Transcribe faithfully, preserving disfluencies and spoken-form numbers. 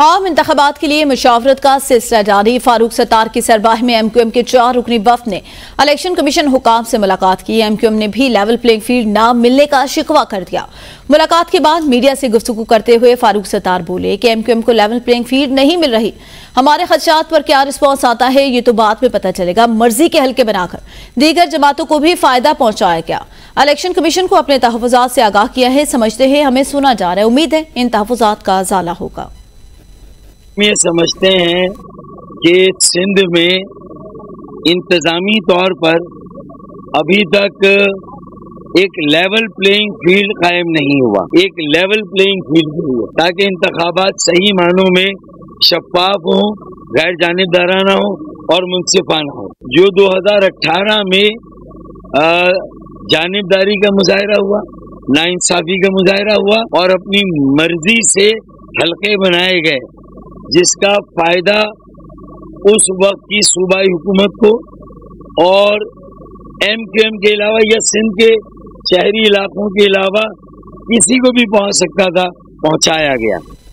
عام انتخابات کے لیے مشاورت کا سلسلہ جاری۔ فاروق ستار کی سربراہی میں ایم کیو ایم کے چار رکنی وفد نے الیکشن کمیشن حکام سے ملاقات کی۔ ایم کیو ایم نے بھی لیول پلینگ فیلڈ نہ ملنے کا شکوہ کر دیا۔ ملاقات کے بعد میڈیا سے گفتگو کرتے ہوئے فاروق ستار بولے کہ ایم کیو ایم کو لیول پلینگ فیلڈ نہیں مل رہی۔ ہمارے خدشات پر کیا رسپانس آتا ہے یہ تو بعد میں پتہ چلے گا۔ مرضی کے حلقے بنا کر دیگر جماعتوں کو بھی فائدہ پہنچایا گیا۔ الیکشن کمیشن کو اپنے تحفظات سے آگاہ کیا ہے۔ سمجھتے ہیں ہمیں سنا جا رہا ہے، امید ہے ان تحفظات کا ازالہ ہوگا۔ یہ سمجھتے ہیں کہ سندھ میں انتظامی طور پر ابھی تک ایک لیول پلینگ فیلڈ قائم نہیں ہوا، ایک لیول پلینگ فیلڈ نہیں ہوا تاکہ انتخابات صحیح معنوں میں شفاف ہوں، غیر جانبدارانہ ہوں اور منصفانہ ہوں۔ جو دو ہزار اٹھارہ میں جانبداری کا مظاہرہ ہوا، ناانصافی کا مظاہرہ ہوا اور اپنی مرضی سے حلقے بنائے گئے، جس کا فائدہ اس وقت کی صوبائی حکومت کو اور ایم کیو ایم کے علاوہ یا سندھ کے شہری علاقوں کے علاوہ کسی کو بھی پہنچ سکتا تھا، پہنچایا گیا۔